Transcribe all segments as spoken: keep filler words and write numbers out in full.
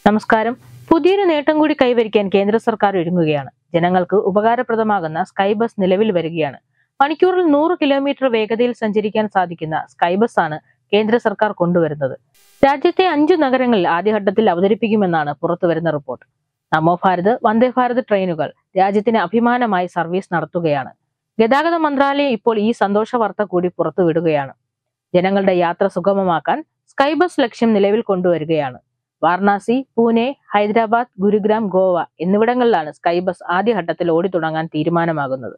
നമസ്കാരം. പുതിയൊരു നേട്ടം കൂടി കൈവരിക്കാൻ കേന്ദ്ര സർക്കാർ ഒരുങ്ങുകയാണ്. ജനങ്ങൾക്ക് ഉപകാരപ്രദമാകുന്ന സ്കൈ ബസ് നിലവിൽ വരികയാണ്. മണിക്കൂറിൽ നൂറ് കിലോമീറ്റർ വേഗതയിൽ സഞ്ചരിക്കാൻ സാധിക്കുന്ന സ്കൈ ബസ് ആണ് കേന്ദ്ര സർക്കാർ കൊണ്ടുവരുന്നത്. രാജ്യത്തെ അഞ്ചു നഗരങ്ങളിൽ ആദ്യഘട്ടത്തിൽ അവതരിപ്പിക്കുമെന്നാണ് പുറത്തുവരുന്ന റിപ്പോർട്ട്. നമോ ഭാരത്, വന്ദേ ഭാരത് ട്രെയിനുകൾ രാജ്യത്തിന് അഭിമാനമായി സർവീസ് നടത്തുകയാണ്. ഗതാഗത മന്ത്രാലയം ഇപ്പോൾ ഈ സന്തോഷ വാർത്ത കൂടി പുറത്തുവിടുകയാണ്. ജനങ്ങളുടെ യാത്ര സുഗമമാക്കാൻ സ്കൈ ബസ് ലക്ഷ്യം നിലവിൽ കൊണ്ടുവരികയാണ്. വാരണാസി, പൂനെ, ഹൈദരാബാദ്, ഗുരുഗ്രാം, ഗോവ എന്നിവിടങ്ങളിലാണ് സ്കൈ ബസ് ആദ്യഘട്ടത്തിൽ ഓടിത്തുടങ്ങാൻ തീരുമാനമാകുന്നത്.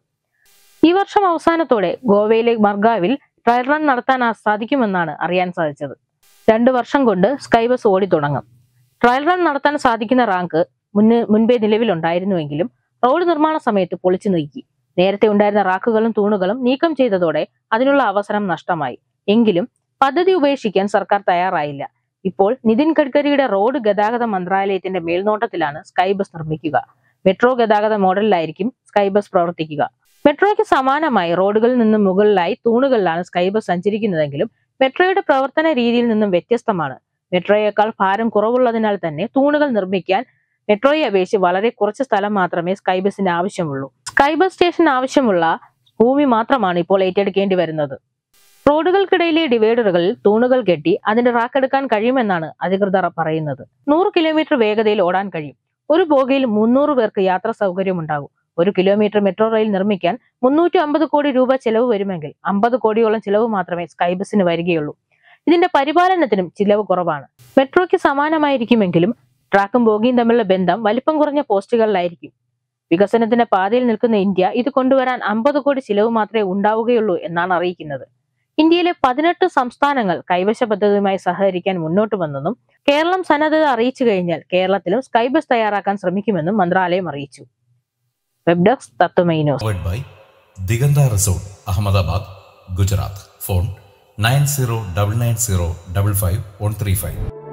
ഈ വർഷം അവസാനത്തോടെ ഗോവയിലെ മർഗാവിൽ ട്രയൽ റൺ നടത്താൻ സാധിക്കുമെന്നാണ് അറിയാൻ സാധിച്ചത്. രണ്ടു വർഷം കൊണ്ട് സ്കൈ ബസ് ഓടിത്തുടങ്ങും. ട്രയൽ റൺ നടത്താൻ സാധിക്കുന്ന റാങ്ക് മുന്ന് മുൻപേ നിലവിലുണ്ടായിരുന്നുവെങ്കിലും റോഡ് നിർമ്മാണ സമയത്ത് പൊളിച്ചു നീക്കി. നേരത്തെ ഉണ്ടായിരുന്ന റാക്കുകളും തൂണുകളും നീക്കം ചെയ്തതോടെ അതിനുള്ള അവസരം നഷ്ടമായി. എങ്കിലും പദ്ധതി ഉപേക്ഷിക്കാൻ സർക്കാർ തയ്യാറായില്ല. ഇപ്പോൾ നിതിൻ ഗഡ്കരിയുടെ റോഡ് ഗതാഗത മന്ത്രാലയത്തിന്റെ മേൽനോട്ടത്തിലാണ് സ്കൈ ബസ് നിർമ്മിക്കുക. മെട്രോ ഗതാഗത മോഡലിലായിരിക്കും സ്കൈ ബസ് പ്രവർത്തിക്കുക. മെട്രോയ്ക്ക് സമാനമായി റോഡുകളിൽ നിന്നും മുകളിലായി തൂണുകളിലാണ് സ്കൈ ബസ് സഞ്ചരിക്കുന്നതെങ്കിലും മെട്രോയുടെ പ്രവർത്തന രീതിയിൽ നിന്നും വ്യത്യസ്തമാണ്. മെട്രോയേക്കാൾ ഭാരം കുറവുള്ളതിനാൽ തന്നെ തൂണുകൾ നിർമ്മിക്കാൻ മെട്രോയെ അപേക്ഷിച്ച് വളരെ കുറച്ച് സ്ഥലം മാത്രമേ സ്കൈ ബസിന് ആവശ്യമുള്ളൂ. സ്കൈ ബസ് സ്റ്റേഷൻ ആവശ്യമുള്ള ഭൂമി മാത്രമാണ് ഇപ്പോൾ ഏറ്റെടുക്കേണ്ടി വരുന്നത്. റോഡുകൾക്കിടയിലെ ഡിവൈഡറുകളിൽ തൂണുകൾ കെട്ടി അതിന്റെ റാക്കെടുക്കാൻ കഴിയുമെന്നാണ് അധികൃതർ പറയുന്നത്. നൂറ് കിലോമീറ്റർ വേഗതയിൽ ഓടാൻ കഴിയും. ഒരു ബോഗിയിൽ മുന്നൂറ് പേർക്ക് യാത്രാ സൗകര്യമുണ്ടാകും. ഒരു കിലോമീറ്റർ മെട്രോ റെയിൽ നിർമ്മിക്കാൻ മുന്നൂറ്റി അമ്പത് കോടി രൂപ ചെലവ് വരുമെങ്കിൽ അമ്പത് കോടിയോളം ചിലവ് മാത്രമേ സ്കൈ ബസിന് വരികയുള്ളൂ. ഇതിന്റെ പരിപാലനത്തിനും ചിലവ് കുറവാണ്. മെട്രോയ്ക്ക് സമാനമായിരിക്കുമെങ്കിലും ട്രാക്കും ബോഗിയും തമ്മിലുള്ള ബന്ധം വലിപ്പം കുറഞ്ഞ പോസ്റ്റുകളിലായിരിക്കും. വികസനത്തിന്റെ പാതയിൽ നിൽക്കുന്ന ഇന്ത്യ ഇത് കൊണ്ടുവരാൻ അമ്പത് കോടി ചിലവ് മാത്രമേ ഉണ്ടാവുകയുള്ളൂ എന്നാണ് അറിയിക്കുന്നത്. ഇന്ത്യയിലെ പതിനെട്ട് സംസ്ഥാനങ്ങൾ കൈവശ പദ്ധതിയുമായി സഹകരിക്കാൻ മുന്നോട്ട് വന്നെന്നും കേരളം സന്നദ്ധത അറിയിച്ചു കഴിഞ്ഞാൽ കേരളത്തിലും സ്കൈ ബസ് തയ്യാറാക്കാൻ ശ്രമിക്കുമെന്നും മന്ത്രാലയം അറിയിച്ചു. Web desk Tatwamayi news. Digantha resort, Ahmedabad, Gujarat. Phone nine zero double nine zero double five one three five.